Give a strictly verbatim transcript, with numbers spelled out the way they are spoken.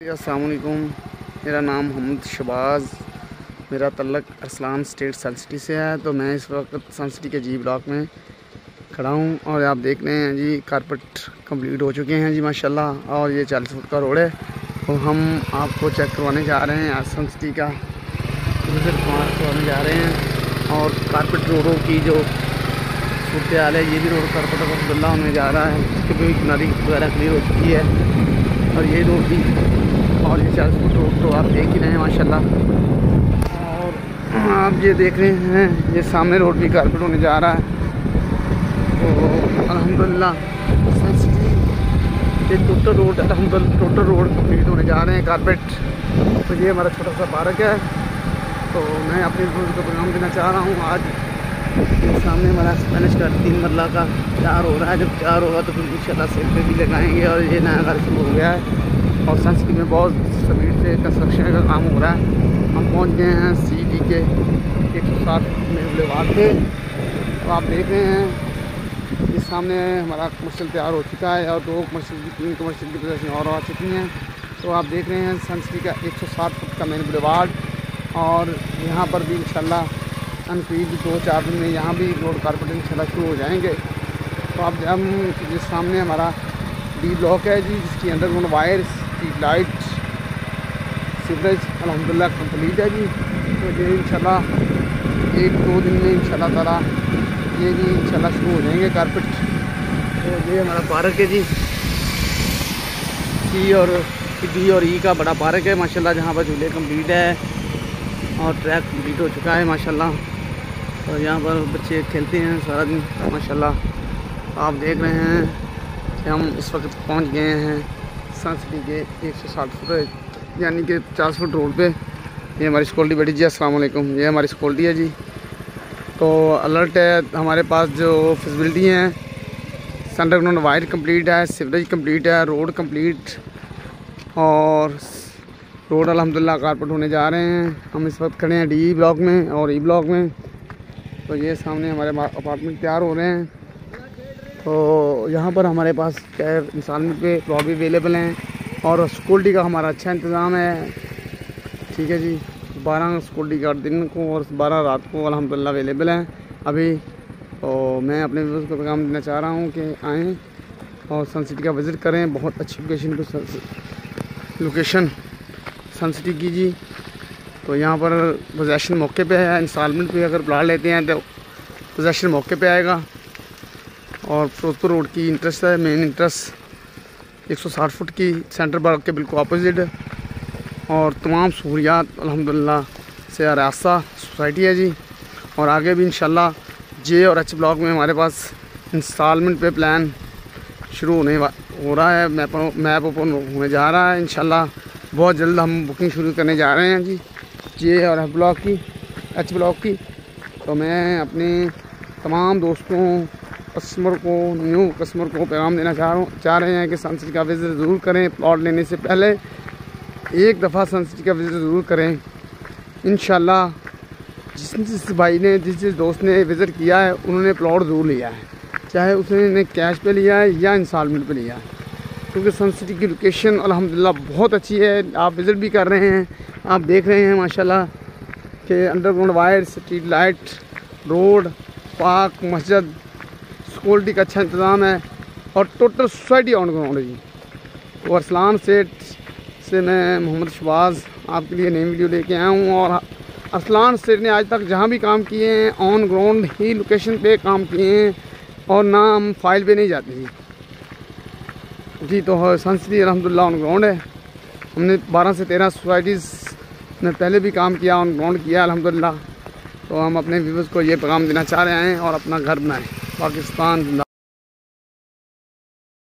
अस्सलाम वालेकुम। मेरा नाम मोहम्मद शबाज़, मेरा तल्लक अरसलान स्टेट सन सिटी से है। तो मैं इस वक्त सन सिटी के जी ब्लॉक में खड़ा हूँ और आप देख रहे हैं जी कारपेट कंप्लीट हो चुके हैं जी माशाल्लाह। और ये चालीस फुट का रोड है। तो हम आपको चेक करवाने जा रहे हैं आज सन सिटी का विजिट करवाने जा रहे हैं। और कारपेट रोडों की जो सूरत हाल है, ये भी रोड कारपेट अब्दुल्ला होने जा रहा है। इसकी भी किनारी वगैरह क्लियर हो चुकी है और ये रोड भी और ये चालीस फुट रोड तो आप देख ही रहे हैं माशाल्लाह। और आप ये देख रहे हैं ये सामने रोड भी कारपेट होने जा रहा है। तो अल्हम्दुलिल्लाह सन सिटी ये टोटल रोड अल्हम्दुलिल्लाह टोटल रोड कंप्लीट होने जा रहे हैं कारपेट। तो ये हमारा छोटा सा पार्क है। तो मैं अपने दोस्त को प्रोग्राम देना चाह रहा हूँ। आज सामने हमारा स्पेनिश का तीन मरला का चार हो रहा है। जब चार होगा तो फिर इंशाल्लाह सेल पे भी लगाएंगे। और ये नया घर शुरू हो गया है और सन सिटी में बहुत स्पीड से कंस्ट्रक्शन का काम हो रहा है। हम पहुंच गए हैं सी डी के एक सौ सात में बुलेवार्ड पे। तो आप देख रहे हैं इस सामने हमारा कमर्शियल तैयार हो चुका है और दो कमर्शियल की तीन कमर्शियल की पोजीशन और आ चुकी हैं। तो आप देख रहे हैं सन सिटी का एक सौ सात फुट का मेन बुलेवार्ड। और यहाँ पर भी इंशाल्लाह अनफीड दो चार दिन में यहाँ भी रोड कारपेट इंशाल्लाह शुरू हो जाएंगे। तो आप हम जिस सामने हमारा डी ब्लॉक है जी, जिसकी underground wire, street light, sewerage अल्हम्दुलिल्लाह कंप्लीट है जी। तो ये इंशाल्लाह एक दो दिन में इंशाल्लाह ताला ये भी इंशाल्लाह शुरू हो जाएंगे कारपेट। तो ये हमारा पार्क है जी, सी और डी और ई का बड़ा पार्क है माशाल्लाह, जहाँ पर झूले कंप्लीट है और ट्रैक कंप्लीट हो चुका है माशाल्लाह। और यहाँ पर बच्चे खेलते हैं सारा दिन माशाल्लाह। आप देख रहे हैं कि हम इस वक्त पहुँच गए हैं सन सिटी के एक सौ साठ फुट यानी कि पचास फुट रोड पे। ये हमारी सिक्योरिटी बैठी जी, अस्सलाम वालेकुम। ये हमारी सिक्योरिटी है जी। तो अलर्ट है हमारे पास जो फिजिबिलिटी हैं, अंडरग्राउंड वायर कंप्लीट है, सीवरेज कंप्लीट है, रोड कंप्लीट और रोड अल्हम्दुलिल्लाह कारपेट होने जा रहे हैं। हम इस वक्त खड़े हैं डी ब्लॉक में और ई ब्लॉक में। तो ये सामने हमारे अपार्टमेंट तैयार हो रहे हैं। तो यहाँ पर हमारे पास क्या इंस्टॉलमेंट पे प्लॉट भी अवेलेबल हैं और सिक्योरिटी का हमारा अच्छा इंतज़ाम है। ठीक है जी, बारह सिक्योरिटी गार्ड दिन को और बारह रात को अल्हम्दुलिल्लाह अवेलेबल हैं अभी। तो मैं अपने व्यूअर्स को पैगाम देना चाह रहा हूँ कि आएँ और सन सिटी का विज़िट करें। बहुत अच्छी लोकेशन पे लोकेशन सन सिटी की जी। तो यहाँ पर पोजेसन मौके पे है। इंस्टॉलमेंट पे अगर प्लाट लेते हैं तो पोजेसन मौके पे आएगा। और फिरोजपुर रोड की इंटरेस्ट है, मेन इंटरेस्ट एक सौ साठ फुट की सेंटर पार्क के बिल्कुल अपोजिट। और तमाम सहूलियात अल्हम्दुलिल्लाह से आरास्ता सोसाइटी है जी। और आगे भी इंशाल्लाह जे और एच ब्लॉक में हमारे पास इंस्टॉलमेंट पे प्लान शुरू होने हो रहा है, मैप मैप ओपन होने जा रहा है इंशाल्लाह। बहुत जल्द हम बुकिंग शुरू करने जा रहे हैं जी जे और एच ब्लॉक की एच ब्लॉक की। तो मैं अपने तमाम दोस्तों कस्टमर को न्यू कस्टमर को पैगाम देना चाह रहा हूँ चाह रहे हैं कि सन सिटी का विज़िट ज़रूर करें। प्लॉट लेने से पहले एक दफ़ा सन सिटी का विज़िट ज़रूर करें इंशाल्लाह। जिस जिस भाई ने जिस जिस दोस्त ने विज़िट किया है उन्होंने प्लॉट ज़रूर लिया है, चाहे उसने कैश पे लिया है या इंस्टॉलमेंट पे लिया है। क्योंकि सन सिटी की लोकेशन अल्हम्दुलिल्लाह बहुत अच्छी है। आप विज़िट भी कर रहे हैं, आप देख रहे हैं माशाल्लाह कि underground wire, street light, road, park, मस्जिद, सिक्योरिटी का अच्छा इंतज़ाम है और टोटल सोसाइटी ऑन ग्राउंड है जी। तो अरसलान सेठ से मैं मोहम्मद शबाज़ आपके लिए नई वीडियो लेके आया हूँ। और अरसलान सेठ ने आज तक जहाँ भी काम किए हैं ऑन ग्राउंड ही लोकेशन पे काम किए हैं और ना हम फाइल पे नहीं जाते जी जी। तो सन सिटी अल्हम्दुलिल्लाह ऑन ग्राउंड है। हमने बारह से तेरह सोसाइटीज़ में पहले भी काम किया, ऑन ग्राउंड किया अल्हम्दुलिल्लाह। तो हम अपने व्यूअर्स को ये पैगाम देना चाह रहे हैं और अपना घर बनाएं। पाकिस्तान जिंदाबाद।